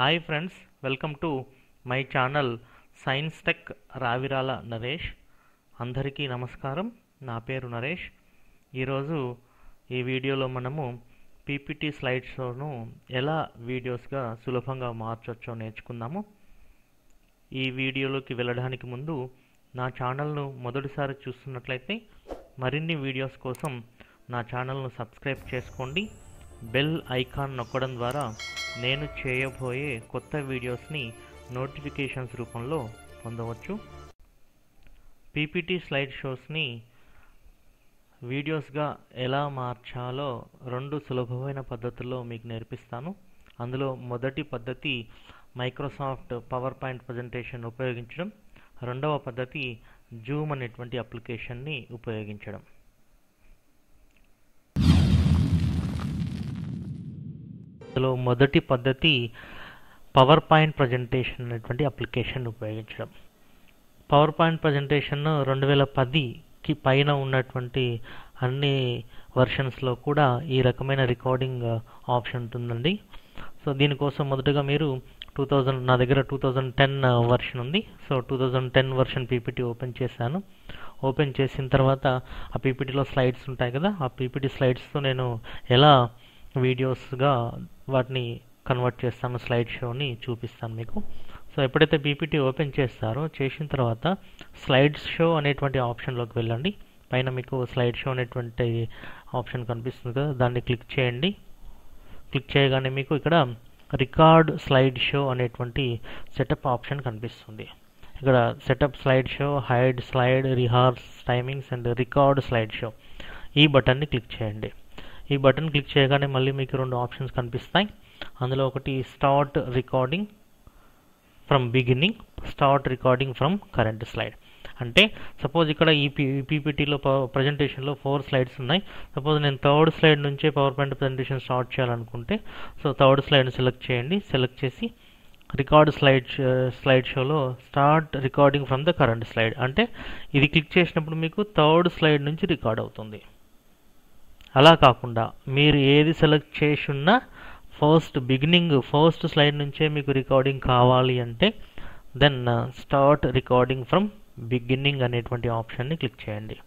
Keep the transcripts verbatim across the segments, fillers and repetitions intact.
Hi friends, welcome to my channel science tech Ravirala Naresh. అందరికీ నమస్కారం. నా పేరు నరేష్. ఈరోజు ఈ వీడియోలో మనము పీపీటీ స్లైడ్ షోను ఎలా వీడియోస్గా సులభంగా మార్చవచ్చో నేర్చుకుందాము. ఈ వీడియోలోకి వెళ్ళడానికి ముందు నా ఛానల్ను మొదటిసారి చూస్తున్నట్లయితే మరిన్ని వీడియోస్ కోసం నా ఛానల్ను సబ్స్క్రైబ్ చేసుకోండి. బెల్ ఐకాన్ నొక్కడం ద్వారా నేను చేయబోయే కొత్త వీడియోస్ని నోటిఫికేషన్స్ రూపంలో పొందవచ్చు. పీపీటీ స్లైడ్ షోస్ని వీడియోస్గా ఎలా మార్చాలో రెండు సులభమైన పద్ధతుల్లో మీకు నేర్పిస్తాను. అందులో మొదటి పద్ధతి మైక్రోసాఫ్ట్ పవర్ పాయింట్ ప్రజెంటేషన్ ఉపయోగించడం, రెండవ పద్ధతి జూమ్ అనేటువంటి అప్లికేషన్ని ఉపయోగించడం. అందులో మొదటి పద్ధతి పవర్ పాయింట్ ప్రజెంటేషన్ అనేటువంటి అప్లికేషన్ ఉపయోగించడం. పవర్ పాయింట్ ప్రజెంటేషన్ రెండు వేల పదికి పైన ఉన్నటువంటి అన్ని వర్షన్స్లో కూడా ఈ రకమైన రికార్డింగ్ ఆప్షన్ ఉంటుందండి. సో దీనికోసం మొదటగా మీరు టూ థౌజండ్ నా దగ్గర టూ థౌజండ్ టెన్ వర్షన్ ఉంది. So two thousand ten version PPT open చేశాను. ఓపెన్ చేసిన తర్వాత ఆ పీపీటీలో స్లైడ్స్ ఉంటాయి కదా, ఆ పీపీటీ స్లైడ్స్తో నేను ఎలా వీడియోస్గా వాటిని కన్వర్ట్ చేస్తాను, స్లైడ్ షోని చూపిస్తాను మీకు. సో ఎప్పుడైతే పీపీటీ ఓపెన్ చేస్తారో చేసిన తర్వాత స్లైడ్ షో అనేటువంటి ఆప్షన్లోకి వెళ్ళండి. పైన మీకు స్లైడ్ షో అనేటువంటి ఆప్షన్ కనిపిస్తుంది కదా, దాన్ని క్లిక్ చేయండి. క్లిక్ చేయగానే మీకు ఇక్కడ రికార్డ్ స్లైడ్ షో అనేటువంటి సెటప్ ఆప్షన్ కనిపిస్తుంది. ఇక్కడ setup slide show, hide slide, rehearse timings and record slide show, ఈ బటన్ని క్లిక్ చేయండి. ఈ బటన్ క్లిక్ చేయగానే మళ్ళీ మీకు రెండు ఆప్షన్స్ కనిపిస్తాయి. అందులో ఒకటి start recording from beginning, start recording from current slide. అంటే సపోజ్ ఇక్కడ ఈ పీ పీపీటీలో ప్రజెంటేషన్లో ఫోర్ స్లైడ్స్ ఉన్నాయి. సపోజ్ నేను థర్డ్ స్లైడ్ నుంచే పవర్ పాయింట్ ప్రజెంటేషన్ స్టార్ట్ చేయాలనుకుంటే సో థర్డ్ స్లైడ్ని సెలెక్ట్ చేయండి. సెలెక్ట్ చేసి రికార్డ్ స్లైడ్ స్లైడ్ షోలో start recording from the current slide అంటే ఇది క్లిక్ చేసినప్పుడు మీకు థర్డ్ స్లైడ్ నుంచి రికార్డ్ అవుతుంది. అలా కాకుండా మీరు ఏది సెలెక్ట్ చేసి ఉన్నా ఫస్ట్ బిగినింగ్ ఫస్ట్ స్లైడ్ నుంచే మీకు రికార్డింగ్ కావాలి అంటే then start recording from beginning అనేటువంటి ఆప్షన్ని క్లిక్ చేయండి.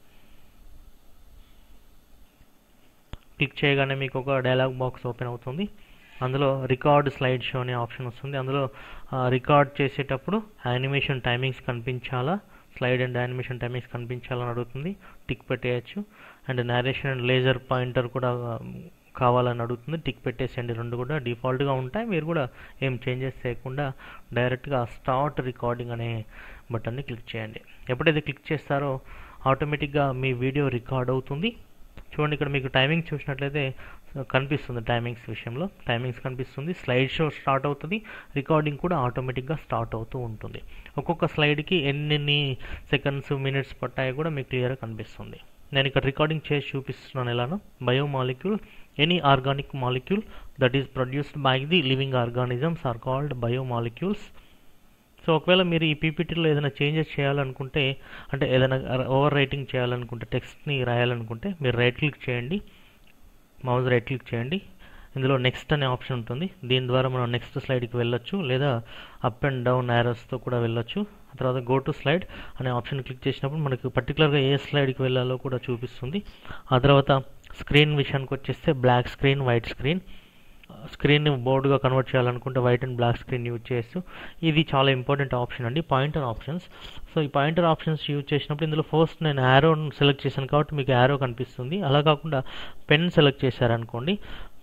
క్లిక్ చేయగానే మీకు ఒక డైలాగ్ బాక్స్ ఓపెన్ అవుతుంది. అందులో రికార్డ్ స్లైడ్ షో అనే ఆప్షన్ వస్తుంది. అందులో రికార్డ్ చేసేటప్పుడు యానిమేషన్ టైమింగ్స్ కనిపించాలా, స్లైడ్ అండ్ యానిమేషన్ టైమింగ్స్ కనిపించాలని అడుగుతుంది. టిక్ పెట్టేయచ్చు. And narration and laser pointer కూడా కావాలని అడుగుతుంది. టిక్ పెట్టేసేయండి. రెండు కూడా డిఫాల్ట్గా ఉంటాయి. మీరు కూడా ఏం చేంజెస్ చేయకుండా డైరెక్ట్గా స్టార్ట్ రికార్డింగ్ అనే బటన్ని క్లిక్ చేయండి. ఎప్పుడైతే క్లిక్ చేస్తారో ఆటోమేటిక్గా మీ వీడియో రికార్డ్ అవుతుంది. చూడండి, ఇక్కడ మీకు టైమింగ్ చూసినట్లయితే కనిపిస్తుంది. టైమింగ్స్ విషయంలో టైమింగ్స్ కనిపిస్తుంది. స్లైడ్ షో స్టార్ట్ అవుతుంది. రికార్డింగ్ కూడా ఆటోమేటిక్గా స్టార్ట్ అవుతూ ఉంటుంది. ఒక్కొక్క స్లైడ్కి ఎన్నెన్ని సెకండ్స్ మినిట్స్ పట్టాయో కూడా మీకు క్లియర్గా కనిపిస్తుంది. నేను ఇక్కడ రికార్డింగ్ చేసి చూపిస్తున్నాను ఎలానో. Biomolecule, any organic molecule that is produced by the living organisms are called biomolecules. So ఒకవేళ మీరు ఈ పీపీటీలో ఏదైనా చేంజెస్ చేయాలనుకుంటే, అంటే ఏదైనా ఓవర్ రైటింగ్ చేయాలనుకుంటే, టెక్స్ట్ని రాయాలనుకుంటే మీరు రైట్ క్లిక్ చేయండి, మౌస్ రైట్ క్లిక్ చేయండి. ఇందులో నెక్స్ట్ అనే ఆప్షన్ ఉంటుంది. దీని ద్వారా మనం నెక్స్ట్ స్లైడ్కి వెళ్ళొచ్చు, లేదా అప్ అండ్ డౌన్ యారోస్తో కూడా వెళ్ళొచ్చు. ఆ తర్వాత గో టు స్లైడ్ అనే ఆప్షన్ క్లిక్ చేసినప్పుడు మనకు పర్టికులర్గా ఏ స్లైడ్కి వెళ్ళాలో కూడా చూపిస్తుంది. ఆ తర్వాత స్క్రీన్ విషయానికి వచ్చేస్తే బ్లాక్ స్క్రీన్, వైట్ స్క్రీన్. స్క్రీన్ని బోర్డుగా కన్వర్ట్ చేయాలనుకుంటే white and black screen use చేయొచ్చు. ఇది చాలా ఇంపార్టెంట్ ఆప్షన్ అండి, పాయింటర్ ఆప్షన్స్. సో ఈ పాయింటర్ ఆప్షన్స్ యూజ్ చేసినప్పుడు ఇందులో ఫస్ట్ నేను యారో సెలెక్ట్ చేశాను కాబట్టి మీకు యారో కనిపిస్తుంది. అలా కాకుండా పెన్ సెలెక్ట్ చేశారనుకోండి,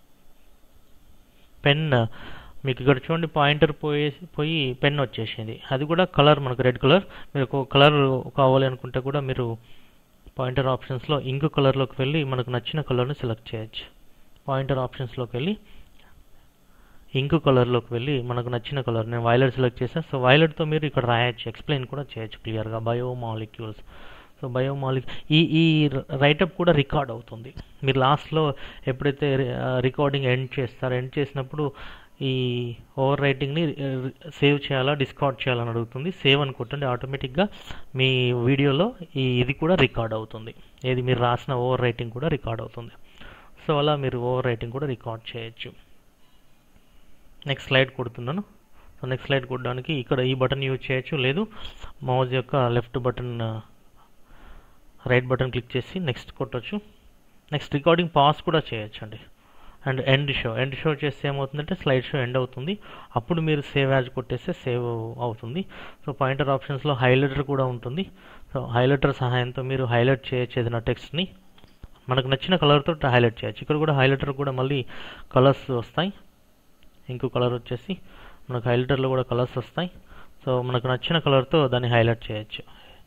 పెన్ మీకు ఇక్కడ చూడండి పాయింటర్ పోయి పోయి పెన్ వచ్చేసింది. అది కూడా కలర్ మనకు రెడ్ కలర్. మీరు ఒక కలర్ కావాలి అనుకుంటే కూడా మీరు పాయింటర్ ఆప్షన్స్లో ఇంక్ కలర్లోకి వెళ్ళి మనకు నచ్చిన కలర్ని సెలెక్ట్ చేయొచ్చు. పాయింటర్ ఆప్షన్స్లోకి వెళ్ళి ఇంక్ కలర్లోకి వెళ్ళి మనకు నచ్చిన కలర్, నేను వైలెట్ సెలెక్ట్ చేశాను. సో వైలెట్తో మీరు ఇక్కడ రాయొచ్చు, ఎక్స్ప్లెయిన్ కూడా చేయొచ్చు క్లియర్గా, బయోమాలిక్యూల్స్. సో బయోమాలిక్ ఈ ఈ రైటప్ కూడా రికార్డ్ అవుతుంది. మీరు లాస్ట్లో ఎప్పుడైతే రికార్డింగ్ ఎండ్ చేస్తారో ఎండ్ చేసినప్పుడు ఈ ఓవర్ రైటింగ్ని సేవ్ చేయాలా, డిస్కార్డ్ చేయాలని అడుగుతుంది. సేవ్ అని కొట్టండి, ఆటోమేటిక్గా మీ వీడియోలో ఈ ఇది కూడా రికార్డ్ అవుతుంది. ఏది మీరు రాసిన ఓవర్ రైటింగ్ కూడా రికార్డ్ అవుతుంది. సో అలా మీరు ఓవర్ రైటింగ్ కూడా రికార్డ్ చేయొచ్చు. నెక్స్ట్ స్లైడ్ కొడుతున్నాను. సో నెక్స్ట్ స్లైడ్ కొట్టడానికి ఇక్కడ ఈ బటన్ యూజ్ చేయొచ్చు, లేదు మౌజ్ యొక్క left button right button click చేసి నెక్స్ట్ కొట్టచ్చు. నెక్స్ట్ రికార్డింగ్ పాస్ కూడా చేయొచ్చు అండి. And end show end show చేస్తే ఏమవుతుందంటే స్లైడ్ షో ఎండ్ అవుతుంది, అప్పుడు మీరు సేవ్ యాజ్ కొట్టేస్తే సేవ్ అవుతుంది. సో పాయింటర్ ఆప్షన్స్లో హైలైటర్ కూడా ఉంటుంది. సో హైలైటర్ సహాయంతో మీరు హైలైట్ చేయొచ్చు ఏదైనా టెక్స్ట్ని, మనకు నచ్చిన కలర్తో హైలైట్ చేయొచ్చు. ఇక్కడ కూడా హైలైటర్ కూడా మళ్ళీ కలర్స్ వస్తాయి, ఇంకో కలర్ వచ్చేసి మనకు హైలైటర్లో కూడా కలర్స్ వస్తాయి. సో మనకు నచ్చిన కలర్తో దాన్ని హైలైట్ చేయొచ్చు.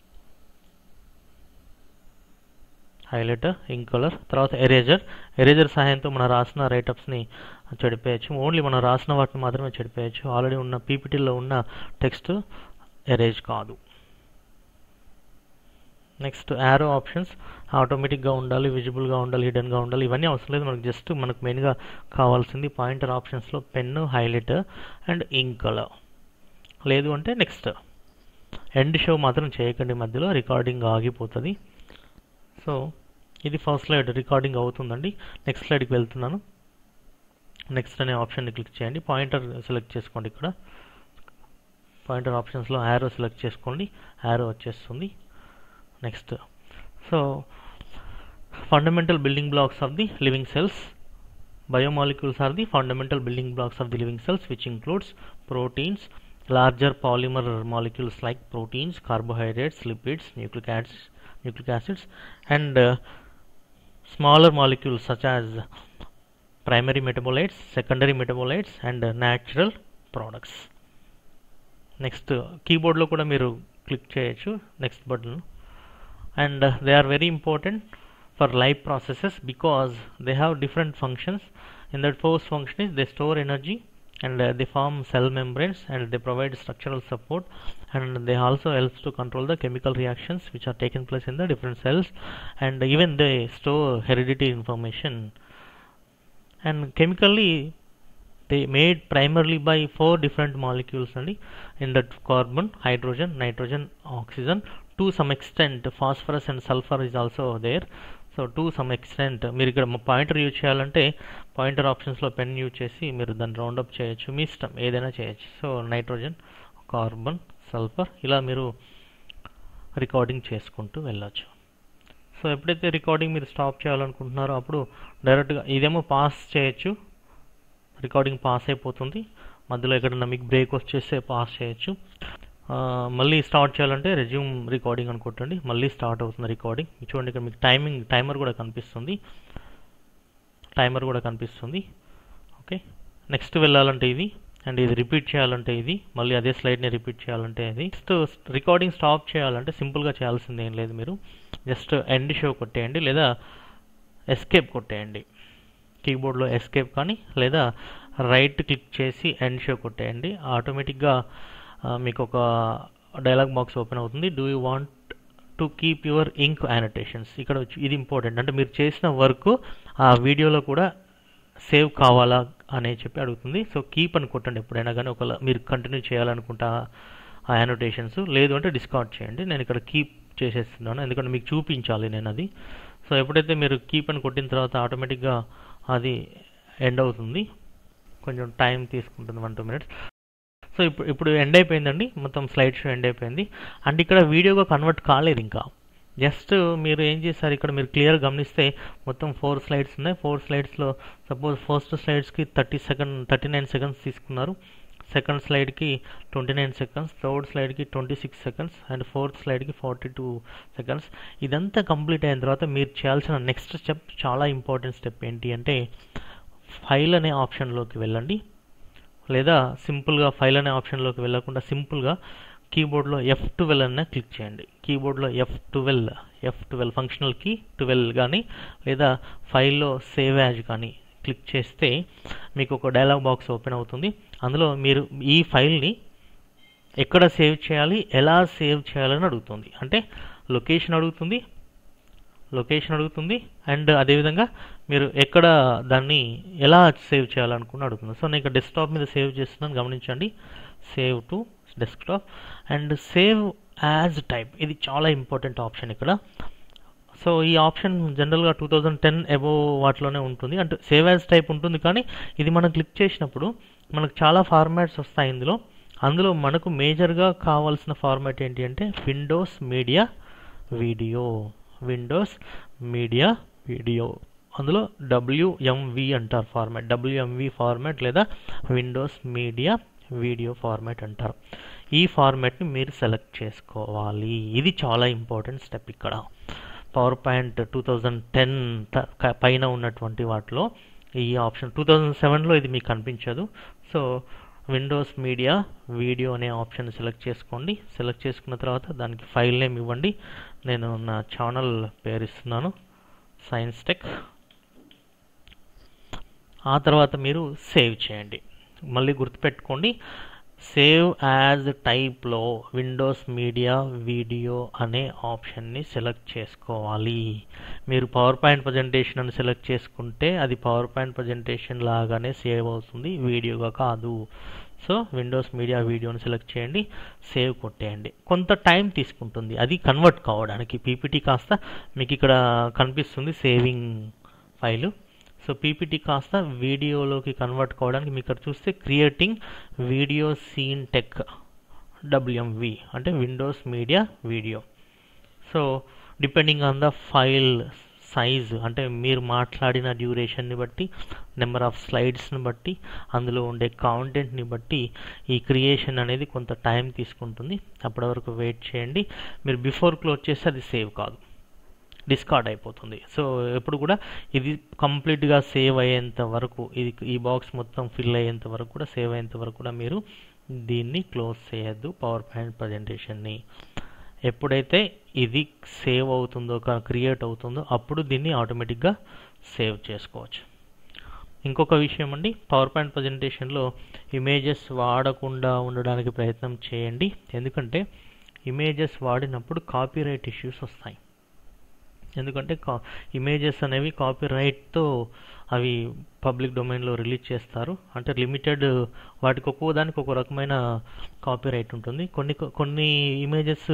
హైలైటర్, ఇంక్ కలర్, తర్వాత ఎరేజర్ ఎరేజర్ సహాయంతో మనం రాసిన రైటప్స్ని చెడిపేయచ్చు. ఓన్లీ మనం రాసిన వాటిని మాత్రమే చెడిపేయచ్చు. ఆల్రెడీ ఉన్న పీపీటీలో ఉన్న టెక్స్ట్ ఎరేజ్ కాదు. నెక్స్ట్ యారో ఆప్షన్స్ ఆటోమేటిక్గా ఉండాలి, విజిబుల్గా ఉండాలి, హిడెన్గా ఉండాలి, ఇవన్నీ అవసరం లేదు. మనకు జస్ట్ మనకు మెయిన్గా కావాల్సింది పాయింటర్ ఆప్షన్స్లో pen, highlighter and ink colour. లేదు అంటే నెక్స్ట్ ఎండ్ షో మాత్రం చేయకండి, మధ్యలో రికార్డింగ్ ఆగిపోతుంది. సో ఇది ఫస్ట్ స్లైడ్ రికార్డింగ్ అవుతుందండి. నెక్స్ట్ స్లైడ్కి వెళ్తున్నాను. నెక్స్ట్ అనే ఆప్షన్ని క్లిక్ చేయండి, పాయింటర్ సెలెక్ట్ చేసుకోండి. ఇక్కడ పాయింటర్ ఆప్షన్స్లో యారో సెలెక్ట్ చేసుకోండి, యారో వచ్చేస్తుంది. Next so fundamental building blocks of the living cells. Biomolecules are the fundamental building blocks of the living cells, which includes proteins, larger polymer molecules like proteins, carbohydrates, lipids, nucleic acids, nucleic acids and uh, smaller molecules such as primary metabolites, secondary metabolites and uh, natural products. Next keyboard lo kuda meeru click cheyochu next button, and uh, they are very important for life processes because they have different functions. In that first function is they store energy and uh, they form cell membranes and they provide structural support, and they also helps to control the chemical reactions which are taking place in the different cells, and even they store hereditary information. And chemically they made primarily by four different molecules only, in that carbon, hydrogen, nitrogen, oxygen. To some extent phosphorus and sulfur is also there. So to some extent మీరు ఇక్కడ pointer use చేయాలంటే pointer ఆప్షన్స్లో pen use చేసి మీరు దాన్ని round up చేయొచ్చు, మీ ఇష్టం ఏదైనా చేయొచ్చు. సో నైట్రోజన్, కార్బన్, సల్ఫర్ ఇలా మీరు రికార్డింగ్ చేసుకుంటూ వెళ్ళొచ్చు. సో ఎప్పుడైతే రికార్డింగ్ మీరు స్టాప్ చేయాలనుకుంటున్నారో అప్పుడు డైరెక్ట్గా ఇదేమో పాస్ చేయొచ్చు, రికార్డింగ్ పాస్ అయిపోతుంది. మధ్యలో ఎక్కడన్నా మీకు బ్రేక్ వచ్చేస్తే పాస్ చేయొచ్చు. మళ్ళీ స్టార్ట్ చేయాలంటే రెజ్యూమ్ రికార్డింగ్ అనుకుంటండి, మళ్ళీ స్టార్ట్ అవుతుంది రికార్డింగ్. చూడండి ఇక్కడ మీకు టైమింగ్ టైమర్ కూడా కనిపిస్తుంది, టైమర్ కూడా కనిపిస్తుంది. ఓకే, నెక్స్ట్ వెళ్ళాలంటే ఇది, అండ్ ఇది రిపీట్ చేయాలంటే ఇది, మళ్ళీ అదే స్లైడ్ని రిపీట్ చేయాలంటే ఇది. నెక్స్ట్ రికార్డింగ్ స్టాప్ చేయాలంటే సింపుల్గా చేయాల్సింది ఏం లేదు, మీరు జస్ట్ ఎండ్ షో కొట్టేయండి లేదా ఎస్కేప్ కొట్టేయండి. కీబోర్డ్లో ఎస్కేప్ కానీ లేదా రైట్ క్లిక్ చేసి ఎండ్ షో కొట్టేయండి. ఆటోమేటిక్గా మీకు ఒక డైలాగ్ బాక్స్ ఓపెన్ అవుతుంది. Do you want to keep your ink annotations. ఇక్కడ ఇది ఇంపార్టెంట్, అంటే మీరు చేసిన వర్క్ ఆ వీడియోలో కూడా సేవ్ కావాలా అని చెప్పి అడుగుతుంది. సో కీప్ అని కొట్టండి ఎప్పుడైనా కానీ, ఒకవేళ మీరు కంటిన్యూ చేయాలనుకుంటా ఆ యానోటేషన్స్. లేదు అంటే డిస్కార్డ్ చేయండి. నేను ఇక్కడ కీప్ చేసేస్తున్నాను ఎందుకంటే మీకు చూపించాలి నేను అది. సో ఎప్పుడైతే మీరు కీప్ అని కొట్టిన తర్వాత ఆటోమేటిక్గా అది ఎండ్ అవుతుంది, కొంచెం టైం తీసుకుంటుంది, వన్ టూ మినిట్స్. సో ఇప్పుడు ఇప్పుడు ఎండ్ అయిపోయిందండి, మొత్తం స్లైడ్ షో ఎండ్ అయిపోయింది. అండ్ ఇక్కడ వీడియోగా కన్వర్ట్ కాలేదు ఇంకా, జస్ట్ మీరు ఏం చేస్తారు ఇక్కడ మీరు క్లియర్ గమనిస్తే మొత్తం ఫోర్ స్లైడ్స్ ఉన్నాయి. ఫోర్ స్లైడ్స్లో సపోజ్ ఫస్ట్ స్లైడ్స్కి thirty second thirty nine seconds తీసుకున్నారు, సెకండ్ స్లైడ్కి ట్వంటీ నైన్ సెకండ్స్, థర్డ్ స్లైడ్కి twenty six seconds and fourth స్లైడ్కి ఫార్టీ టూ సెకండ్స్. ఇదంతా కంప్లీట్ అయిన తర్వాత మీరు చేయాల్సిన నెక్స్ట్ స్టెప్, చాలా ఇంపార్టెంట్ స్టెప్ ఏంటి అంటే ఫైల్ అనే ఆప్షన్లోకి వెళ్ళండి, లేదా సింపుల్గా ఫైల్ అనే ఆప్షన్లోకి వెళ్ళకుండా సింపుల్గా కీబోర్డ్లో ఎఫ్ ట్వెల్వ్ అన్న క్లిక్ చేయండి. కీబోర్డ్లో F twelve F twelve functional key twelve కానీ లేదా ఫైల్లో సేవ్ యాజ్ కానీ క్లిక్ చేస్తే మీకు ఒక డైలాగ్ బాక్స్ ఓపెన్ అవుతుంది. అందులో మీరు ఈ ఫైల్ని ఎక్కడ సేవ్ చేయాలి, ఎలా సేవ్ చేయాలని అడుగుతుంది. అంటే లొకేషన్ అడుగుతుంది లొకేషన్ అడుగుతుంది అండ్ అదేవిధంగా మీరు ఎక్కడ దాన్ని ఎలా సేవ్ చేయాలనుకుని అడుగుతుంది. సో నేను ఇక్కడ డెస్క్టాప్ మీద సేవ్ చేస్తున్నాను, గమనించండి. Save to desktop and save as type, ఇది చాలా ఇంపార్టెంట్ ఆప్షన్ ఇక్కడ. సో ఈ ఆప్షన్ జనరల్గా టూ థౌజండ్ టెన్ అబోవ్ వాటిలోనే ఉంటుంది, అంటే సేవ్ యాజ్ టైప్ ఉంటుంది. కానీ ఇది మనం క్లిక్ చేసినప్పుడు మనకు చాలా ఫార్మాట్స్ వస్తాయి ఇందులో. అందులో మనకు మేజర్గా కావాల్సిన ఫార్మాట్ ఏంటి అంటే Windows Media Video Windows Media Video అందులో డబ్ల్యూఎంవి అంటారు ఫార్మాట్ డబ్ల్యూఎంవి ఫార్మాట్ లేదా విండోస్ మీడియా వీడియో ఫార్మాట్ అంటారు. ఈ ఫార్మాట్ని మీరు సెలెక్ట్ చేసుకోవాలి. ఇది చాలా ఇంపార్టెంట్ స్టెప్. ఇక్కడ PowerPoint two thousand ten పైన ఉన్నటువంటి వాటిలో ఈ ఆప్షన్ టూ థౌజండ్ సెవెన్లో ఇది మీకు కనిపించదు. సో విండోస్ మీడియా వీడియో అనే ఆప్షన్ సెలెక్ట్ చేసుకోండి. సెలెక్ట్ చేసుకున్న తర్వాత దానికి ఫైల్ నేమ్ ఇవ్వండి. నేను నా ఛానల్ పేరు ఇస్తున్నాను, సైన్స్ టెక్. ఆ తర్వాత మీరు సేవ్ చేయండి. మళ్ళీ గుర్తుపెట్టుకోండి, సేవ్ యాజ్ టైప్లో విండోస్ మీడియా వీడియో అనే ఆప్షన్ని సెలెక్ట్ చేసుకోవాలి. మీరు పవర్ పాయింట్ ప్రజెంటేషన్ అని సెలెక్ట్ చేసుకుంటే అది పవర్ పాయింట్ ప్రజెంటేషన్ లాగానే సేవ్ అవుతుంది, వీడియోగా కాదు. సో విండోస్ మీడియా వీడియోని సెలెక్ట్ చేయండి, సేవ్ కొట్టేయండి. కొంత టైం తీసుకుంటుంది అది కన్వర్ట్ కావడానికి. పీపీటీ కాస్త మీకు ఇక్కడ కనిపిస్తుంది సేవింగ్ ఫైలు. సో పీపీటీ కాస్త వీడియోలోకి కన్వర్ట్ కావడానికి మీకు ఇక్కడ చూస్తే క్రియేటింగ్ వీడియో సీన్ టెక్ డబ్ల్యూఎంవి అంటే Windows Media Video. So depending on the file size అంటే మీరు మాట్లాడిన డ్యూరేషన్ని బట్టి, నెంబర్ ఆఫ్ స్లైడ్స్ని బట్టి, అందులో ఉండే కాంటెంట్ని బట్టి ఈ క్రియేషన్ అనేది కొంత టైం తీసుకుంటుంది. అప్పటి వరకు వెయిట్ చేయండి. మీరు బిఫోర్ క్లోజ్ చేస్తే అది సేవ్ కాదు, డిస్కార్డ్ అయిపోతుంది. సో ఎప్పుడు కూడా ఇది కంప్లీట్గా సేవ్ అయ్యేంత వరకు, ఇది ఈ బాక్స్ మొత్తం ఫిల్ అయ్యేంత వరకు కూడా, సేవ్ అయ్యేంత వరకు కూడా మీరు దీన్ని క్లోజ్ చేయొద్దు పవర్ పాయింట్ ప్రజెంటేషన్ని. ఎప్పుడైతే ఇది సేవ్ అవుతుందో, క్రియేట్ అవుతుందో అప్పుడు దీన్ని ఆటోమేటిక్గా సేవ్ చేసుకోవచ్చు. ఇంకొక విషయం అండి, పవర్ పాయింట్ ప్రజెంటేషన్లో ఇమేజెస్ వాడకుండా ఉండడానికి ప్రయత్నం చేయండి. ఎందుకంటే ఇమేజెస్ వాడినప్పుడు కాపీరైట్ ఇష్యూస్ వస్తాయి. ఎందుకంటే కా ఇమేజెస్ అనేవి కాపీరైట్తో అవి పబ్లిక్ డొమైన్లో రిలీజ్ చేస్తారు. అంటే లిమిటెడ్ వాటికి ఒక్కో దానికి ఒక రకమైన కాపీరైట్ ఉంటుంది. కొన్ని కొన్ని ఇమేజెస్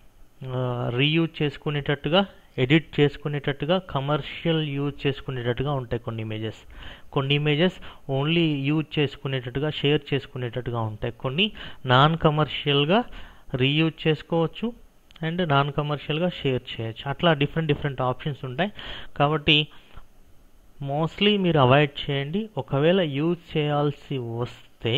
రీయూజ్ చేసుకునేటట్టుగా, ఎడిట్ చేసుకునేటట్టుగా, కమర్షియల్ యూజ్ చేసుకునేటట్టుగా ఉంటాయి కొన్ని ఇమేజెస్. కొన్ని ఇమేజెస్ ఓన్లీ యూజ్ చేసుకునేటట్టుగా, షేర్ చేసుకునేటట్టుగా ఉంటాయి. కొన్ని నాన్ కమర్షియల్గా రీయూజ్ చేసుకోవచ్చు అండ్ నాన్ కమర్షియల్గా షేర్ చేయొచ్చు. అట్లా డిఫరెంట్ డిఫరెంట్ ఆప్షన్స్ ఉంటాయి. కాబట్టి మోస్ట్లీ మీరు అవాయిడ్ చేయండి. ఒకవేళ యూజ్ చేయాల్సి వస్తే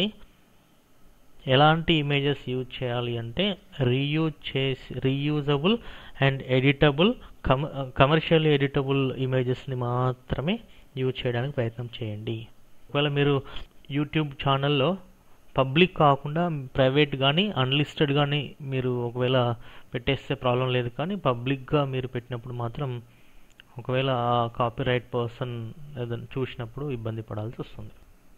ఎలాంటి ఇమేజెస్ యూజ్ చేయాలి అంటే రీయూజ్ చేసి రీయూజబుల్ అండ్ ఎడిటబుల్, కమ కమర్షియల్ ఎడిటబుల్ ఇమేజెస్ని మాత్రమే యూజ్ చేయడానికి ప్రయత్నం చేయండి. ఒకవేళ మీరు యూట్యూబ్ ఛానల్లో పబ్లిక్ కాకుండా ప్రైవేట్ కానీ అన్లిస్టెడ్ కానీ మీరు ఒకవేళ పెట్టేస్తే ప్రాబ్లం లేదు. కానీ పబ్లిక్గా మీరు పెట్టినప్పుడు మాత్రం ఒకవేళ ఆ కాపీరైట్ పర్సన్ ఏదైనా చూసినప్పుడు ఇబ్బంది పడాల్సి వస్తుంది.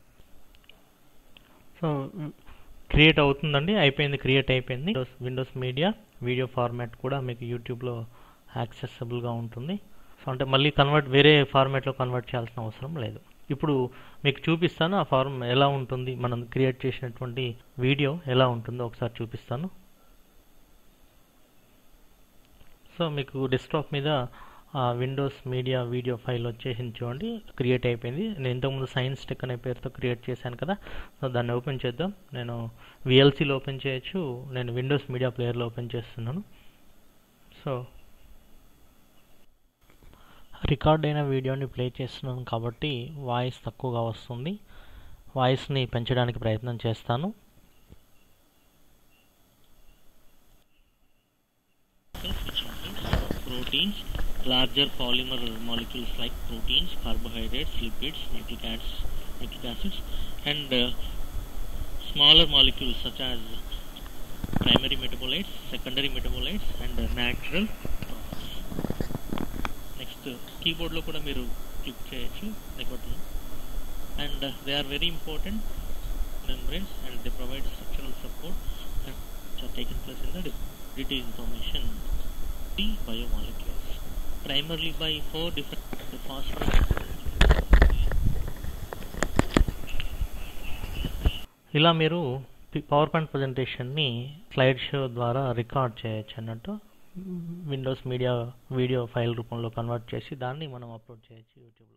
సో క్రియేట్ అవుతుందండి, అయిపోయింది, క్రియేట్ అయిపోయింది. విండోస్ మీడియా వీడియో ఫార్మాట్ కూడా మీకు యూట్యూబ్లో యాక్సెసిబుల్గా ఉంటుంది. సో అంటే మళ్ళీ కన్వర్ట్ వేరే ఫార్మాట్లో కన్వర్ట్ చేయాల్సిన అవసరం లేదు. ఇప్పుడు మీకు చూపిస్తాను ఆ ఫార్మ్ ఎలా ఉంటుంది, మనం క్రియేట్ చేసినటువంటి వీడియో ఎలా ఉంటుందో ఒకసారి చూపిస్తాను. సో మీకు డెస్క్టాప్ మీద విండోస్ మీడియా వీడియో ఫైల్ వచ్చేసి చూడండి, క్రియేట్ అయిపోయింది. నేను ఇంతకుముందు సైన్స్ టెక్ అనే పేరుతో క్రియేట్ చేశాను కదా. సో దాన్ని ఓపెన్ చేద్దాం. నేను విఎల్సీలో ఓపెన్ చేయొచ్చు, నేను విండోస్ మీడియా ప్లేయర్లో ఓపెన్ చేస్తున్నాను. సో రికార్డ్ అయిన వీడియోని ప్లే చేస్తున్నాను కాబట్టి వాయిస్ తక్కువగా వస్తుంది. వాయిస్ని పెంచడానికి ప్రయత్నం చేస్తాను. Proteins, larger polymer molecules like proteins, carbohydrates, lipids, nucleic acids, nucleic acids and uh, smaller molecules such as primary metabolites, secondary metabolites and uh, natural. Next uh, keyboard lo kuda meeru click cheyochu button and uh, they are very important membranes and they provide structural support and which are taken place in the detailed information the biomolecules primarily by four different phosphorus. ఇలా మీరు PowerPoint ప్రజెంటేషన్ని slide show ద్వారా record చేయొచ్చు అన్నట్టు. Windows Media Video file రూపంలో convert చేసి దాన్ని మనం అప్లోడ్ చేయొచ్చు యూట్యూబ్లో.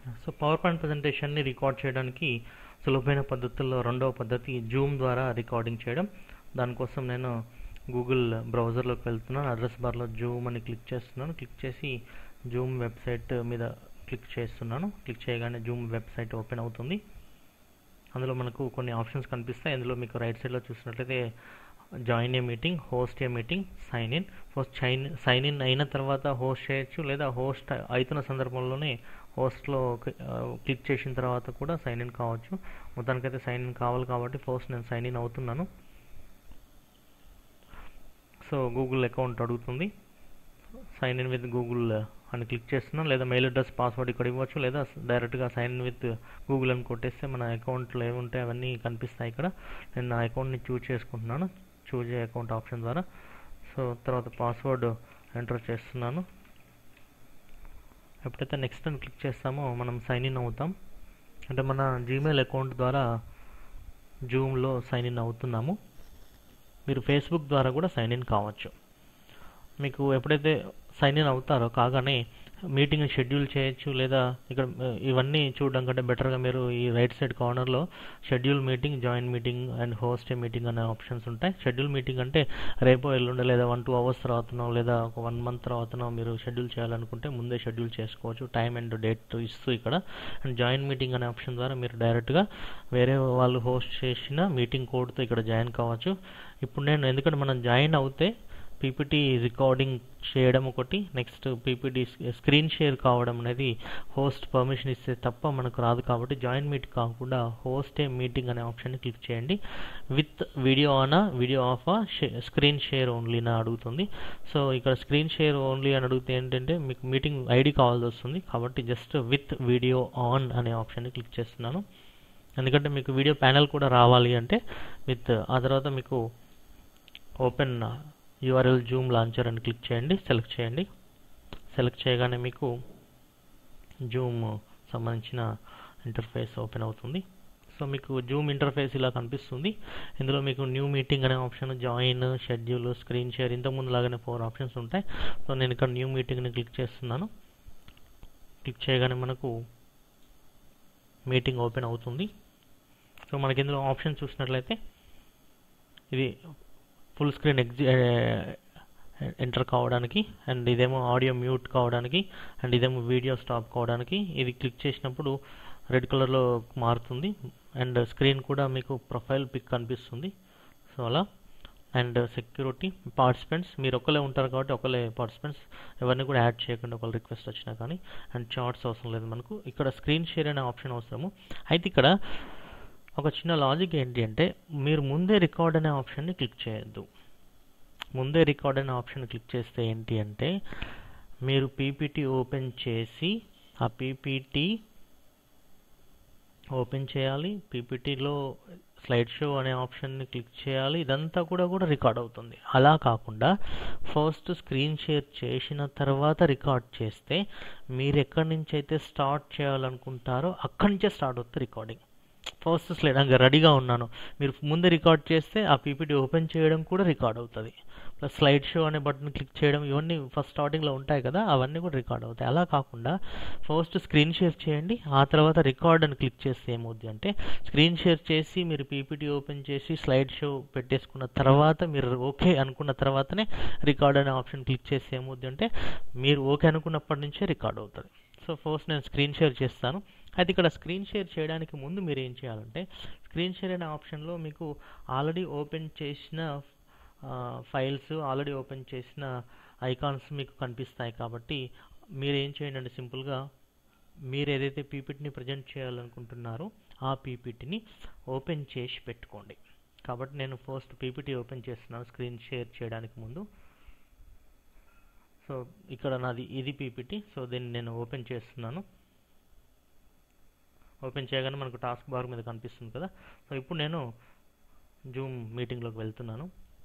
సో పవర్ పాయింట్ ప్రజెంటేషన్ని రికార్డ్ చేయడానికి సులభమైన పద్ధతుల్లో రెండవ పద్ధతి జూమ్ ద్వారా రికార్డింగ్ చేయడం. దానికోసం నేను గూగుల్ బ్రౌజర్లోకి వెళ్తున్నాను. అడ్రస్ బార్లో జూమ్ అని క్లిక్ చేస్తున్నాను. క్లిక్ చేసి జూమ్ వెబ్సైట్ మీద క్లిక్ చేస్తున్నాను. క్లిక్ చేయగానే జూమ్ వెబ్సైట్ ఓపెన్ అవుతుంది. అందులో మనకు కొన్ని ఆప్షన్స్ కనిపిస్తాయి. అందులో మీకు రైట్ సైడ్లో చూసినట్లయితే join a meeting, host a meeting, sign in. First sign sign in అయిన తర్వాత హోస్ట్ చేయొచ్చు, లేదా హోస్ట్ అవుతున్న సందర్భంలోనే హోస్ట్లో క్లిక్ చేసిన తర్వాత కూడా సైన్ ఇన్ కావచ్చు. మొత్తానికైతే సైన్ ఇన్ కావాలి కాబట్టి ఫస్ట్ నేను సైన్ ఇన్ అవుతున్నాను. సో గూగుల్ అకౌంట్ అడుగుతుంది. సైన్ ఇన్ విత్ గూగుల్ అని క్లిక్ చేస్తున్నాను. లేదా మెయిల్ అడ్రస్, పాస్వర్డ్ ఇక్కడ ఇవ్వచ్చు, లేదా డైరెక్ట్గా సైన్ ఇన్ విత్ గూగుల్ అని కొట్టేస్తే మన అకౌంట్లో ఏముంటాయి అవన్నీ కనిపిస్తాయి ఇక్కడ. నేను నా అకౌంట్ని చూజ్ చేసుకుంటున్నాను, చూజ్ ఏ అకౌంట్ ఆప్షన్ ద్వారా. సో తర్వాత పాస్వర్డ్ ఎంటర్ చేస్తున్నాను. ఎప్పుడైతే నెక్స్ట్ అని క్లిక్ చేస్తామో మనం సైన్ ఇన్ అవుతాం. అంటే మన జీమెయిల్ అకౌంట్ ద్వారా జూమ్లో సైన్ ఇన్ అవుతున్నాము. మీరు ఫేస్బుక్ ద్వారా కూడా సైన్ ఇన్ కావచ్చు. మీకు ఎప్పుడైతే సైన్ ఇన్ అవుతారో కాగానే మీటింగ్ షెడ్యూల్ చేయొచ్చు, లేదా ఇక్కడ ఇవన్నీ చూడడం కంటే బెటర్గా మీరు ఈ రైట్ సైడ్ కార్నర్లో schedule meeting, join meeting and host a meeting అనే ఆప్షన్స్ ఉంటాయి. షెడ్యూల్ మీటింగ్ అంటే రేపో ఎల్లుండే లేదా వన్ టూ అవర్స్ తర్వాతనో లేదా ఒక వన్ మంత్ తర్వాతనో మీరు షెడ్యూల్ చేయాలనుకుంటే ముందే షెడ్యూల్ చేసుకోవచ్చు, టైం అండ్ డేట్ ఇస్తూ ఇక్కడ. అండ్ జాయిన్ మీటింగ్ అనే ఆప్షన్ ద్వారా మీరు డైరెక్ట్గా వేరే వాళ్ళు హోస్ట్ చేసిన మీటింగ్ కోడ్తో ఇక్కడ జాయిన్ కావచ్చు. ఇప్పుడు నేను ఎందుకంటే మనం జాయిన్ అవుతే పీపీటీ రికార్డింగ్ చేయడం ఒకటి, నెక్స్ట్ పీపీటీ స్క్రీన్ షేర్ కావడం అనేది హోస్ట్ పర్మిషన్ ఇస్తే తప్ప మనకు రాదు. కాబట్టి జాయిన్ మీట్ కాకుండా హోస్ట్ ఏ మీటింగ్ అనే ఆప్షన్ని క్లిక్ చేయండి. విత్ వీడియో ఆనా, వీడియో ఆఫ్ ఆ, స్క్రీన్ షేర్ ఓన్లీనా అడుగుతుంది. సో ఇక్కడ స్క్రీన్ షేర్ ఓన్లీ అని అడిగితే ఏంటంటే మీకు మీటింగ్ ఐడి కావాల్సి వస్తుంది. కాబట్టి జస్ట్ విత్ వీడియో ఆన్ అనే ఆప్షన్ని క్లిక్ చేస్తున్నాను. ఎందుకంటే మీకు వీడియో ప్యానెల్ కూడా రావాలి అంటే విత్. ఆ తర్వాత మీకు ఓపెన్ యూఆర్ఎల్ జూమ్ లాంచర్ అని క్లిక్ చేయండి, సెలెక్ట్ చేయండి. సెలెక్ట్ చేయగానే మీకు జూమ్ సంబంధించిన ఇంటర్ఫేస్ ఓపెన్ అవుతుంది. సో మీకు జూమ్ ఇంటర్ఫేస్ ఇలా కనిపిస్తుంది. ఇందులో మీకు న్యూ మీటింగ్ అనే option, join, schedule, screen share ఇంతకుముందు లాగానే ఫోర్ ఆప్షన్స్ ఉంటాయి. సో నేను ఇక్కడ న్యూ మీటింగ్ని క్లిక్ చేస్తున్నాను. క్లిక్ చేయగానే మనకు మీటింగ్ ఓపెన్ అవుతుంది. సో మనకి ఇందులో ఆప్షన్ చూసినట్లయితే ఇది ఫుల్ స్క్రీన్ ఎగ్జి ఎంటర్ కావడానికి, అండ్ ఇదేమో ఆడియో మ్యూట్ కావడానికి, అండ్ ఇదేమో వీడియో స్టాప్ కావడానికి. ఇది క్లిక్ చేసినప్పుడు రెడ్ కలర్లో మారుతుంది, అండ్ స్క్రీన్ కూడా మీకు ప్రొఫైల్ పిక్ కనిపిస్తుంది. సో అలా. అండ్ సెక్యూరిటీ, పార్టిసిపెంట్స్, మీరు ఒకళ్ళే ఉంటారు కాబట్టి ఒకళ్ళే పార్టిసిపెంట్స్, ఎవరిని కూడా యాడ్ చేయకుండా ఒకళ్ళు రిక్వెస్ట్ వచ్చినా కానీ. అండ్ చార్ట్స్ అవసరం లేదు మనకు. ఇక్కడ స్క్రీన్ షేర్ అనే ఆప్షన్ అవసరము. అయితే ఇక్కడ ఒక చిన్న లాజిక్ ఏంటి అంటే మీరు ముందే రికార్డ్ అనే ఆప్షన్ని క్లిక్ చేయొద్దు. ముందే రికార్డ్ అనే ఆప్షన్ క్లిక్ చేస్తే ఏంటి అంటే మీరు పీపీటీ ఓపెన్ చేసి ఆ పీపీటీ ఓపెన్ చేయాలి, పీపీటీలో స్లైడ్ షో అనే ఆప్షన్ని క్లిక్ చేయాలి. ఇదంతా కూడా కూడా రికార్డ్ అవుతుంది. అలా కాకుండా ఫస్ట్ స్క్రీన్ షేర్ చేసిన తర్వాత రికార్డ్ చేస్తే మీరు ఎక్కడి నుంచి అయితే స్టార్ట్ చేయాలనుకుంటారో అక్కడి నుంచే స్టార్ట్ అవుతుంది రికార్డింగ్. ఫస్ట్ స్లైడ్ ఇంకా రెడీగా ఉన్నాను, మీరు ముందే రికార్డ్ చేస్తే ఆ పీపీటీ ఓపెన్ చేయడం కూడా రికార్డ్ అవుతుంది. ప్లస్ స్లైడ్ షో అనే బటన్ క్లిక్ చేయడం ఇవన్నీ ఫస్ట్ స్టార్టింగ్లో ఉంటాయి కదా, అవన్నీ కూడా రికార్డ్ అవుతాయి. అలా కాకుండా ఫస్ట్ స్క్రీన్ షేర్ చేయండి, ఆ తర్వాత రికార్డ్ అని క్లిక్ చేస్తే ఏమవుద్ది అంటే స్క్రీన్ షేర్ చేసి మీరు పీపీటీ ఓపెన్ చేసి స్లైడ్ షో పెట్టేసుకున్న తర్వాత మీరు ఓకే అనుకున్న తర్వాతనే రికార్డ్ అనే ఆప్షన్ క్లిక్ చేస్తే ఏమవుద్ది అంటే మీరు ఓకే అనుకున్నప్పటి నుంచే రికార్డ్ అవుతుంది. సో ఫస్ట్ నేను స్క్రీన్ షేర్ చేస్తాను. అయితే ఇక్కడ స్క్రీన్ షేర్ చేయడానికి ముందు మీరు ఏం చేయాలంటే స్క్రీన్ షేర్ అనే ఆప్షన్లో మీకు ఆల్రెడీ ఓపెన్ చేసిన ఫైల్స్, ఆల్రెడీ ఓపెన్ చేసిన ఐకాన్స్ మీకు కనిపిస్తాయి. కాబట్టి మీరు ఏం చేయండి అంటే సింపుల్గా మీరు ఏదైతే పీపీటీని ప్రజెంట్ చేయాలనుకుంటున్నారో ఆ పీపీటీని ఓపెన్ చేసి పెట్టుకోండి. కాబట్టి నేను ఫస్ట్ పీపీటీ ఓపెన్ చేస్తున్నాను స్క్రీన్ షేర్ చేయడానికి ముందు. సో ఇక్కడ నాది ఇది పీపీటీ. సో దీన్ని నేను ఓపెన్ చేస్తున్నాను. ఓపెన్ చేయగానే మనకు టాస్క్ బార్ మీద కనిపిస్తుంది కదా. సో ఇప్పుడు నేను జూమ్ మీటింగ్లోకి వెళ్తున్నాను.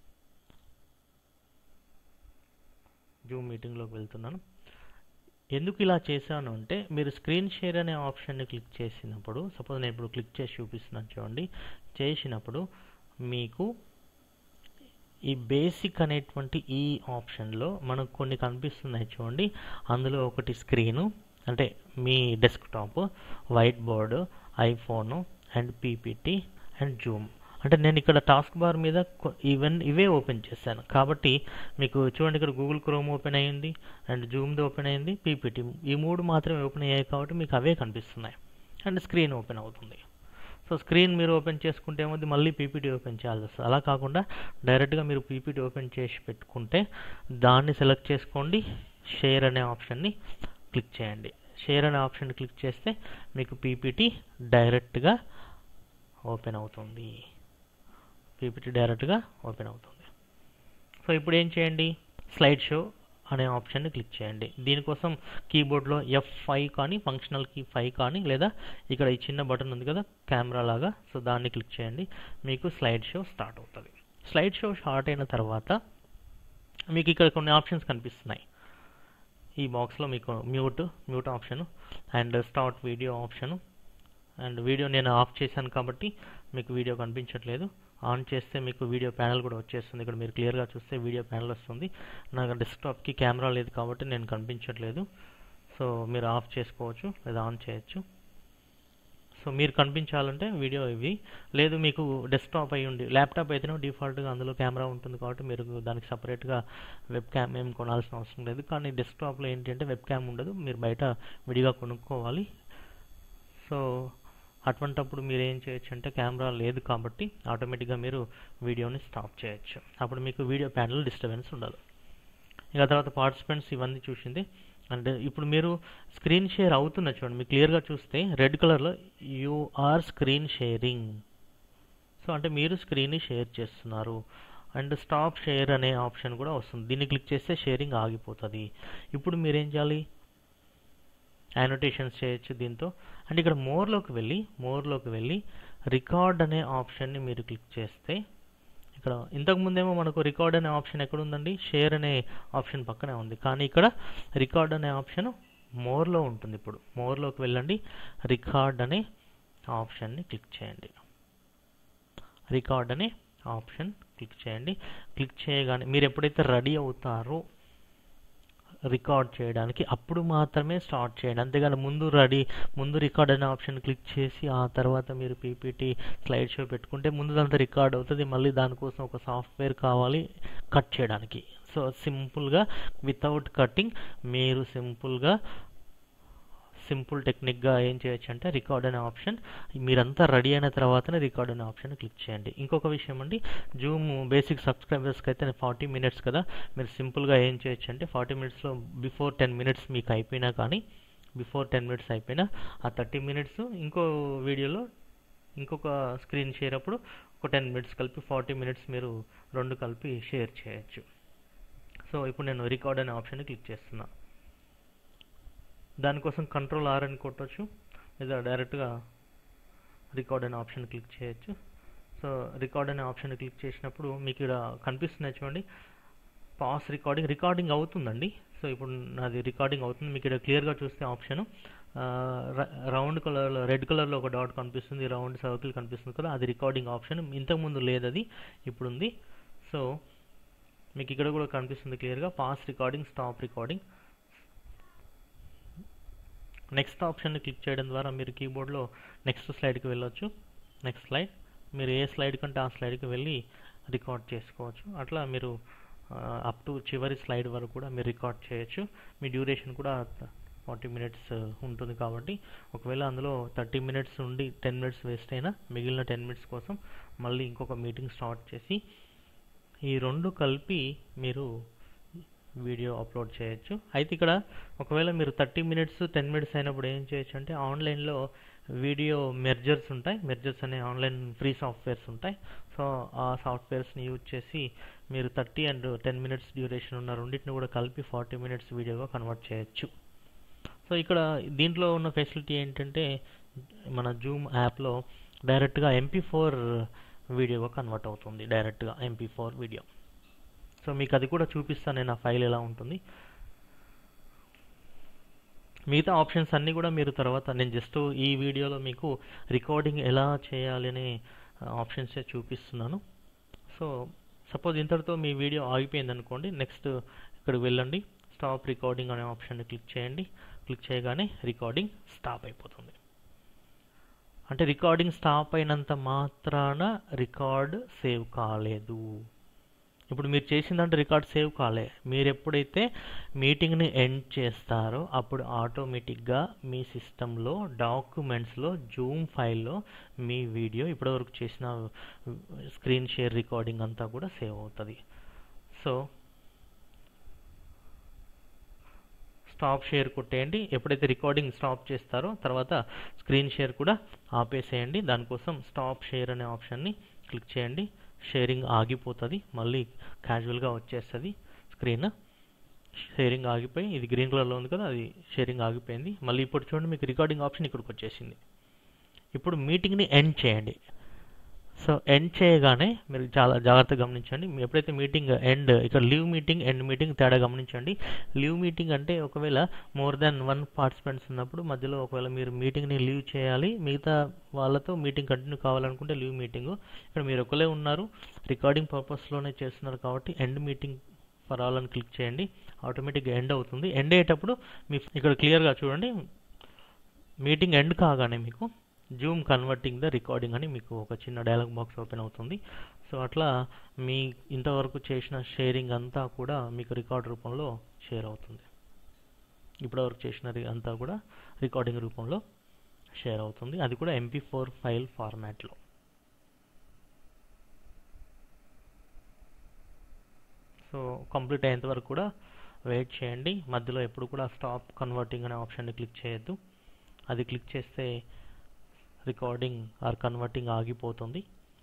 జూమ్ మీటింగ్లోకి వెళ్తున్నాను ఎందుకు ఇలా చేశాను అంటే మీరు స్క్రీన్ షేర్ అనే ఆప్షన్ని క్లిక్ చేసినప్పుడు, సపోజ్ నేను ఇప్పుడు క్లిక్ చేసి చూపిస్తున్నాను చూడండి, చేసినప్పుడు మీకు ఈ బేసిక్ అనేటువంటి ఈ ఆప్షన్లో మనకు కొన్ని కనిపిస్తున్నాయి చూడండి. అందులో ఒకటి స్క్రీను, అంటే మీ desktop, white board, iPhone and PPT and Zoom. అంటే నేను ఇక్కడ టాస్క్ బార్ మీద ఈవెన్ ఇవే ఓపెన్ చేశాను కాబట్టి మీకు చూడండి, ఇక్కడ గూగుల్ క్రోమ్ ఓపెన్ అయ్యింది అండ్ జూమ్ది ఓపెన్ అయ్యింది, పీపీటీ, ఈ మూడు మాత్రమే ఓపెన్ అయ్యాయి కాబట్టి మీకు అవే కనిపిస్తున్నాయి అండ్ స్క్రీన్ ఓపెన్ అవుతుంది. సో స్క్రీన్ మీరు ఓపెన్ చేసుకుంటే ఏమవుతుంది, మళ్ళీ పీపీటీ ఓపెన్ చేయాల్సి వస్తుంది. అలా కాకుండా డైరెక్ట్గా మీరు పీపీటీ ఓపెన్ చేసి పెట్టుకుంటే దాన్ని సెలెక్ట్ చేసుకోండి, షేర్ అనే ఆప్షన్ని క్లిక్ చేయండి. షేర్ అనే ఆప్షన్ క్లిక్ చేస్తే మీకు పీపీటీ డైరెక్ట్గా ఓపెన్ అవుతుంది. పీపీటీ డైరెక్ట్గా ఓపెన్ అవుతుంది. సో ఇప్పుడు ఏం చేయండి, స్లైడ్ షో అనే ఆప్షన్ని క్లిక్ చేయండి. దీనికోసం కీబోర్డ్లో ఎఫ్ ఫైవ్ కానీ, ఫంక్షనల్ కీ ఫైవ్ కానీ, లేదా ఇక్కడ ఈ చిన్న బటన్ ఉంది కదా కెమెరా లాగా, సో దాన్ని క్లిక్ చేయండి. మీకు స్లైడ్ షో స్టార్ట్ అవుతుంది. స్లైడ్ షో స్టార్ట్ అయిన తర్వాత మీకు ఇక్కడ కొన్ని ఆప్షన్స్ కనిపిస్తున్నాయి. ఈ బాక్స్లో మీకు mute mute option and start video option. And video నేను ఆఫ్ చేశాను కాబట్టి మీకు వీడియో కనిపించట్లేదు. ఆన్ చేస్తే మీకు వీడియో ప్యానల్ కూడా వచ్చేస్తుంది. ఇక్కడ మీరు క్లియర్గా చూస్తే వీడియో ప్యానల్ వస్తుంది. నాకు డెస్క్టాప్కి కెమెరా లేదు కాబట్టి నేను కనిపించట్లేదు. సో మీరు ఆఫ్ చేసుకోవచ్చు లేదా ఆన్ చేయొచ్చు. సో మీరు కనిపించాలంటే వీడియో ఇవి, లేదు మీకు డెస్క్టాప్ అయి ఉండి ల్యాప్టాప్ అయితేనే డిఫాల్ట్గా అందులో కెమెరా ఉంటుంది కాబట్టి మీరు దానికి సపరేట్గా వెబ్ క్యామ్ ఏం కొనాల్సిన అవసరం లేదు. కానీ డెస్క్టాప్లో ఏంటంటే వెబ్ క్యామ్ ఉండదు, మీరు బయట విడిగా కొనుక్కోవాలి. సో అటువంటప్పుడు మీరు ఏం చేయొచ్చు అంటే కెమెరా లేదు కాబట్టి ఆటోమేటిక్గా మీరు వీడియోని స్టాప్ చేయొచ్చు. అప్పుడు మీకు వీడియో ప్యానల్ డిస్టర్బెన్స్ ఉండదు. ఇక తర్వాత పార్టిసిపెంట్స్ ఇవన్నీ చూసింది. అండ్ ఇప్పుడు మీరు స్క్రీన్ షేర్ అవుతున్న చూడండి, మీకు క్లియర్గా చూస్తే రెడ్ కలర్లో you are screen sharing. So అంటే మీరు స్క్రీన్ని షేర్ చేస్తున్నారు. అండ్ స్టాప్ షేర్ అనే ఆప్షన్ కూడా వస్తుంది. దీన్ని క్లిక్ చేస్తే షేరింగ్ ఆగిపోతుంది. ఇప్పుడు మీరేం చేయాలి, యానోటేషన్స్ చేయొచ్చు దీంతో. అండ్ ఇక్కడ మోర్లోకి వెళ్ళి మోర్లోకి వెళ్ళి రికార్డ్ అనే ఆప్షన్ని మీరు క్లిక్ చేస్తే, ఇక్కడ ఇంతకుముందేమో మనకు రికార్డ్ అనే ఆప్షన్ ఎక్కడ ఉందండి, షేర్ అనే ఆప్షన్ పక్కనే ఉంది. కానీ ఇక్కడ రికార్డ్ అనే ఆప్షన్ మోర్లో ఉంటుంది. ఇప్పుడు మోర్లోకి వెళ్ళండి, రికార్డ్ అనే ఆప్షన్ని క్లిక్ చేయండి. రికార్డ్ అనే ఆప్షన్ క్లిక్ చేయండి. క్లిక్ చేయగానే మీరు ఎప్పుడైతే రెడీ అవుతారో రికార్డ్ చేయడానికి అప్పుడు మాత్రమే స్టార్ట్ చేయండి. అంతేగాని ముందు రెడీ ముందు రికార్డ్ అనే ఆప్షన్ క్లిక్ చేసి ఆ తర్వాత మీరు పీపీటీ స్లైడ్ షో పెట్టుకుంటే ముందుదంతా రికార్డ్ అవుతుంది. మళ్ళీ దానికోసం ఒక సాఫ్ట్వేర్ కావాలి కట్ చేయడానికి. సో సింపుల్గా వితౌట్ కటింగ్ మీరు సింపుల్గా సింపుల్ టెక్నిక్గా ఏం చేయొచ్చు అంటే రికార్డ్ అనే ఆప్షన్ మీరంతా రెడీ అయిన తర్వాతనే రికార్డ్ అనే ఆప్షన్ క్లిక్ చేయండి. ఇంకొక విషయం అండి, జూమ్ బేసిక్ సబ్స్క్రైబర్స్కి అయితే ఫార్టీ మినిట్స్ కదా, మీరు సింపుల్గా ఏం చేయొచ్చు అంటే ఫార్టీ మినిట్స్లో బిఫోర్ టెన్ మినిట్స్ మీకు అయిపోయినా కానీ బిఫోర్ టెన్ మినిట్స్ అయిపోయినా ఆ థర్టీ మినిట్స్ ఇంకో వీడియోలో ఇంకొక స్క్రీన్ షేర్ అప్పుడు ఒక టెన్ మినిట్స్ కలిపి ఫార్టీ మినిట్స్ మీరు రెండు కలిపి షేర్ చేయొచ్చు. సో ఇప్పుడు నేను రికార్డ్ అనే ఆప్షన్ క్లిక్ చేస్తున్నా. దానికోసం కంట్రోల్ ఆర్ అని కొట్టవచ్చు లేదా డైరెక్ట్గా రికార్డ్ అనే ఆప్షన్ క్లిక్ చేయొచ్చు. సో రికార్డ్ అనే ఆప్షన్ క్లిక్ చేసినప్పుడు మీకు ఇక్కడ కనిపిస్తున్నాయి చూడండి, పాస్ రికార్డింగ్ రికార్డింగ్ అవుతుందండి. సో ఇప్పుడు నాది రికార్డింగ్ అవుతుంది. మీకు ఇక్కడ క్లియర్గా చూస్తే ఆప్షన్ రౌండ్ కలర్లో రెడ్ కలర్లో ఒక డాట్ కనిపిస్తుంది, రౌండ్ సర్కిల్ కనిపిస్తుంది కదా, అది రికార్డింగ్ ఆప్షన్. ఇంతకుముందు లేదు, అది ఇప్పుడు ఉంది. సో మీకు ఇక్కడ కూడా కనిపిస్తుంది క్లియర్గా pause recording, stop recording. Next ఆప్షన్ని క్లిక్ చేయడం ద్వారా మీరు కీబోర్డ్లో నెక్స్ట్ స్లైడ్కి వెళ్ళొచ్చు. నెక్స్ట్ స్లైడ్, మీరు ఏ స్లైడ్ కంటే ఆ స్లైడ్కి వెళ్ళి రికార్డ్ చేసుకోవచ్చు. అట్లా మీరు అప్ టు చివరి స్లైడ్ వరకు కూడా మీరు రికార్డ్ చేయొచ్చు. మీ డ్యూరేషన్ కూడా ఫార్టీ మినిట్స్ ఉంటుంది కాబట్టి ఒకవేళ అందులో థర్టీ మినిట్స్ ఉండి టెన్ మినిట్స్ వేస్ట్ అయినా మిగిలిన టెన్ మినిట్స్ కోసం మళ్ళీ ఇంకొక మీటింగ్ స్టార్ట్ చేసి ఈ రెండు కలిపి మీరు వీడియో అప్లోడ్ చేయొచ్చు. అయితే ఇక్కడ ఒకవేళ మీరు థర్టీ మినిట్స్ టెన్ మినిట్స్ అయినప్పుడు ఏం చేయొచ్చు అంటే ఆన్లైన్లో వీడియో మెర్జర్స్ ఉంటాయి. మెర్జర్స్ అనే ఆన్లైన్ ఫ్రీ సాఫ్ట్వేర్స్ ఉంటాయి. సో ఆ సాఫ్ట్వేర్స్ని యూజ్ చేసి మీరు thirty and ten minutes duration ఉన్న రెండింటిని కూడా కలిపి ఫార్టీ మినిట్స్ వీడియోగా కన్వర్ట్ చేయొచ్చు. సో ఇక్కడ దీంట్లో ఉన్న ఫెసిలిటీ ఏంటంటే మన జూమ్ యాప్లో డైరెక్ట్గా ఎంపీ ఫోర్ వీడియోగా కన్వర్ట్ అవుతుంది, డైరెక్ట్గా ఎంపీ ఫోర్ వీడియో. సో మీకు అది కూడా చూపిస్తాను నేను, ఆ ఫైల్ ఎలా ఉంటుంది. మిగతా ఆప్షన్స్ అన్నీ కూడా మీరు తర్వాత నేను జస్ట్ ఈ వీడియోలో మీకు రికార్డింగ్ ఎలా చేయాలి అనే ఆప్షన్సే చూపిస్తున్నాను. సో సపోజ్ ఇంతటితో మీ వీడియో ఆగిపోయింది అనుకోండి, నెక్స్ట్ ఇక్కడికి వెళ్ళండి, స్టాప్ రికార్డింగ్ అనే ఆప్షన్ని క్లిక్ చేయండి. క్లిక్ చేయగానే రికార్డింగ్ స్టాప్ అయిపోతుంది. అంటే రికార్డింగ్ స్టాప్ అయినంత మాత్రాన రికార్డ్ సేవ్ కాలేదు. ఇప్పుడు మీరు చేసిందంటే రికార్డ్ సేవ్ కాలే. మీరు ఎప్పుడైతే మీటింగ్ని ఎండ్ చేస్తారో అప్పుడు ఆటోమేటిక్గా మీ సిస్టంలో డాక్యుమెంట్స్లో జూమ్ ఫైల్లో మీ వీడియో ఇప్పటివరకు చేసిన స్క్రీన్ షేర్ రికార్డింగ్ అంతా కూడా సేవ్ అవుతుంది. సో స్టాప్ షేర్ కొట్టేయండి. ఎప్పుడైతే రికార్డింగ్ స్టాప్ చేస్తారో తర్వాత స్క్రీన్ షేర్ కూడా ఆపేసేయండి. దానికోసం స్టాప్ షేర్ అనే ఆప్షన్ని క్లిక్ చేయండి. షేరింగ్ ఆగిపోతుంది, మళ్ళీ క్యాజువల్గా వచ్చేస్తుంది స్క్రీన్. షేరింగ్ ఆగిపోయి ఇది గ్రీన్ కలర్లో ఉంది కదా, అది షేరింగ్ ఆగిపోయింది. మళ్ళీ ఇప్పుడు చూడండి మీకు రికార్డింగ్ ఆప్షన్ ఇక్కడికి వచ్చేసింది. ఇప్పుడు మీటింగ్ని ఎండ్ చేయండి. సో ఎండ్ చేయగానే మీరు చాలా జాగ్రత్తగా గమనించండి. ఎప్పుడైతే మీటింగ్ ఎండ్, ఇక్కడ లీవ్ మీటింగ్ ఎండ్ మీటింగ్ తేడా గమనించండి. లీవ్ మీటింగ్ అంటే ఒకవేళ మోర్ దాన్ వన్ పార్టిసిపెంట్స్ ఉన్నప్పుడు మధ్యలో ఒకవేళ మీరు మీటింగ్ని లీవ్ చేయాలి, మిగతా వాళ్ళతో మీటింగ్ కంటిన్యూ కావాలనుకుంటే లీవ్ మీటింగ్. ఇక్కడ మీరు ఒకలే ఉన్నారు, రికార్డింగ్ పర్పస్లోనే చేస్తున్నారు కాబట్టి ఎండ్ మీటింగ్ ఫర్ ఆల్ అని క్లిక్ చేయండి. ఆటోమేటిక్గా ఎండ్ అవుతుంది. ఎండ్ అయ్యేటప్పుడు మీ ఇక్కడ క్లియర్గా చూడండి, మీటింగ్ ఎండ్ కాగానే మీకు జూమ్ కన్వర్టింగ్ ద రికార్డింగ్ అని మీకు ఒక చిన్న డైలాగ్ బాక్స్ ఓపెన్ అవుతుంది. సో అట్లా మీ ఇంతవరకు చేసిన షేరింగ్ అంతా కూడా మీకు రికార్డ్ రూపంలో షేర్ అవుతుంది. ఇప్పటివరకు చేసిన అంతా కూడా రికార్డింగ్ రూపంలో షేర్ అవుతుంది, అది కూడా ఎంపీ ఫోర్ ఫైల్ ఫార్మాట్లో. సో కంప్లీట్ అయ్యేంత వరకు కూడా వెయిట్ చేయండి. మధ్యలో ఎప్పుడు కూడా స్టాప్ కన్వర్టింగ్ అనే ఆప్షన్ని క్లిక్ చేయొద్దు. అది క్లిక్ చేస్తే రికార్డింగ్ ఆర్ కన్వర్టింగ్ ఆగిపోతుంది.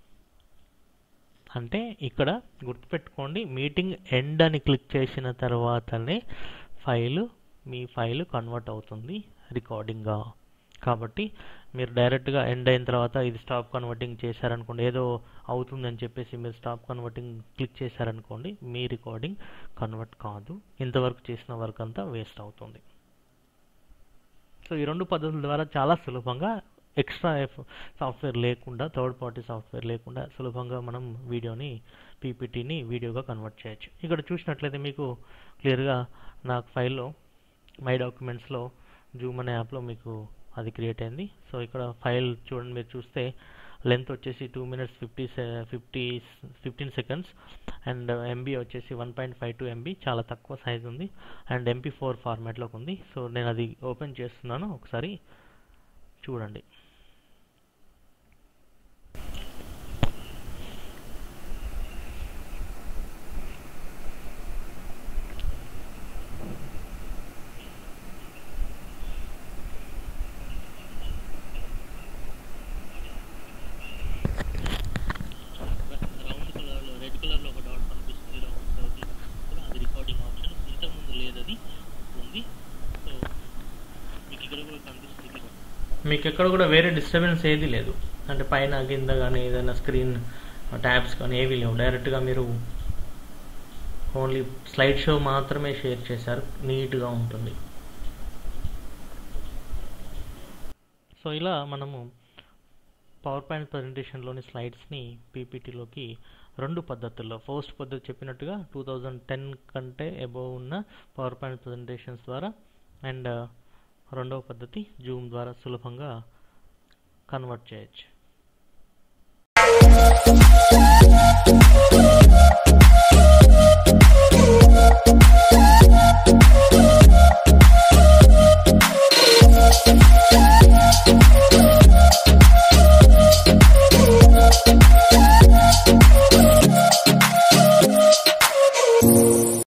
అంటే ఇక్కడ గుర్తుపెట్టుకోండి, మీటింగ్ ఎండ్ అని క్లిక్ చేసిన తర్వాతనే ఫైలు మీ ఫైలు కన్వర్ట్ అవుతుంది రికార్డింగ్గా. కాబట్టి మీరు డైరెక్ట్గా ఎండ్ అయిన తర్వాత ఇది స్టాప్ కన్వర్టింగ్ చేశారనుకోండి, ఏదో అవుతుందని చెప్పేసి మీరు స్టాప్ కన్వర్టింగ్ క్లిక్ చేశారనుకోండి, మీ రికార్డింగ్ కన్వర్ట్ కాదు, ఇంతవరకు చేసిన వర్క్ అంతా వేస్ట్ అవుతుంది. సో ఈ రెండు పద్ధతుల ద్వారా చాలా సులభంగా ఎక్స్ట్రా సాఫ్ట్వేర్ లేకుండా, థర్డ్ పార్టీ సాఫ్ట్వేర్ లేకుండా సులభంగా మనం వీడియోని పీపీటీని వీడియోగా కన్వర్ట్ చేయొచ్చు. ఇక్కడ చూసినట్లయితే మీకు క్లియర్గా నాకు ఫైల్లో మై డాక్యుమెంట్స్లో జూమ్ అనే యాప్లో మీకు అది క్రియేట్ అయింది. సో ఇక్కడ ఫైల్ చూడండి, మీరు చూస్తే లెంత్ వచ్చేసి two minutes fifty fifty fifteen seconds and MB వచ్చేసి one point five two MB, చాలా తక్కువ సైజ్ ఉంది అండ్ ఎంపీ ఫోర్ ఫార్మాట్లోకి ఉంది. సో నేను అది ఓపెన్ చేస్తున్నాను, ఒకసారి చూడండి. మీకు ఎక్కడ కూడా వేరే డిస్టర్బెన్స్ ఏది లేదు, అంటే పైన కింద కానీ ఏదైనా స్క్రీన్ ట్యాబ్స్ కానీ ఏవి లేవు. డైరెక్ట్గా మీరు ఓన్లీ స్లైడ్ షో మాత్రమే షేర్ చేశారు, నీట్గా ఉంటుంది. సో ఇలా మనము పవర్ పాయింట్ ప్రజెంటేషన్లోని స్లైడ్స్ని పీపీటీలోకి రెండు పద్ధతుల్లో, ఫస్ట్ పద్ధతి చెప్పినట్టుగా టూ థౌజండ్ టెన్ కంటే అబోవ్ ఉన్న పవర్ పాయింట్ ప్రజెంటేషన్స్ ద్వారా, అండ్ రెండవ పద్ధతి జూమ్ ద్వారా సులభంగా కన్వర్ట్ చేయొచ్చు.